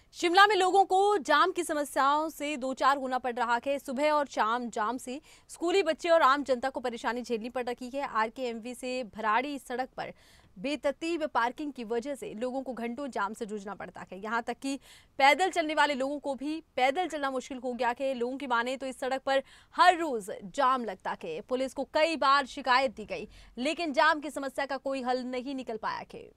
शिमला में लोगों को जाम की समस्याओं से दो चार होना पड़ रहा है। सुबह और शाम जाम से स्कूली बच्चे और आम जनता को परेशानी झेलनी पड़ रही है। आरकेएमवी से भराड़ी सड़क पर बेतरतीब पार्किंग की वजह से लोगों को घंटों जाम से जूझना पड़ता है। यहां तक कि पैदल चलने वाले लोगों को भी पैदल चलना मुश्किल हो गया है। लोगों की माने तो इस सड़क पर हर रोज जाम लगता है। पुलिस को कई बार शिकायत दी गई, लेकिन जाम की समस्या का कोई हल नहीं निकल पाया है।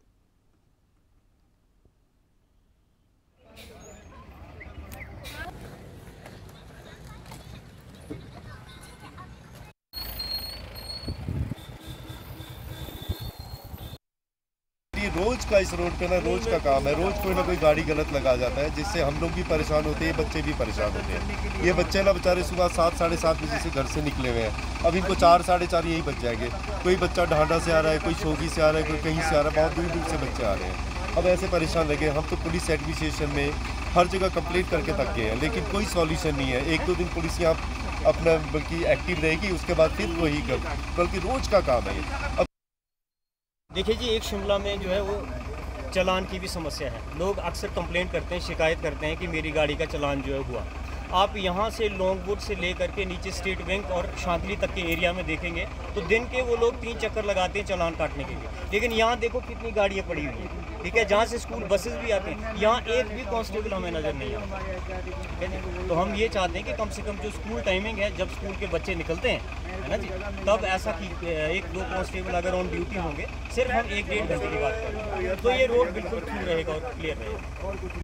ये रोज का इस रोड पे ना रोज का काम है। रोज कोई ना कोई गाड़ी गलत लगा जाता है, जिससे हम लोग भी परेशान होते हैं, बच्चे भी परेशान होते हैं। ये बच्चे ना बेचारे सुबह 7 साढ़े 7 बजे से घर से निकले हुए हैं। अब इनको 4 साढ़े 4 यही बच जाएंगे। कोई बच्चा ढांडा से आ रहा है, कोई शोगी से आ रहा है, कोई कहीं से आ रहा है, बहुत दूर दूर से बच्चे आ रहे हैं। अब ऐसे परेशान लगे। हम तो पुलिस एडमिनिस्ट्रेशन में हर जगह कंप्लेंट करके थक गए हैं, लेकिन कोई सॉल्यूशन नहीं है। 1-2 दिन पुलिस यहाँ अपना बल्कि एक्टिव रहेगी, उसके बाद फिर वही बल्कि रोज का काम है ये। देखिए जी, एक शिमला में जो है वो चालान की भी समस्या है। लोग अक्सर कंप्लेंट करते हैं, शिकायत करते हैं कि मेरी गाड़ी का चालान जो है हुआ। आप यहाँ से लॉन्गवुड से लेकर के नीचे स्टेट बैंक और शांतली तक के एरिया में देखेंगे तो दिन के वो लोग 3 चक्कर लगाते हैं चालान काटने के लिए। लेकिन यहाँ देखो कितनी गाड़ियाँ पड़ी हुई हैं, ठीक है, जहाँ से स्कूल बसेस भी आते हैं। यहाँ एक भी कांस्टेबल हमें नज़र नहीं आता, ठीक है। तो हम ये चाहते हैं कि कम से कम जो स्कूल टाइमिंग है, जब स्कूल के बच्चे निकलते हैं, है ना जी, तब ऐसा कि 1-2 कांस्टेबल अगर ऑन ड्यूटी होंगे, सिर्फ हम 1-1.5 घंटे की बात करें तो ये रोड बिल्कुल ठीक रहेगा और क्लियर रहेगा।